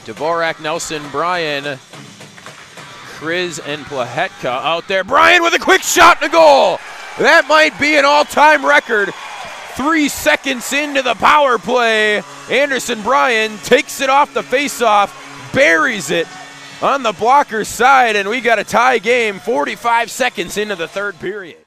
Dvorak, Nelson, Brien, Kriz, and Plahetka out there. Brien with a quick shot and a goal. That might be an all-time record. 3 seconds into the power play, Anderson Brien takes it off the face-off, buries it on the blocker's side, and we got a tie game 45 seconds into the third period.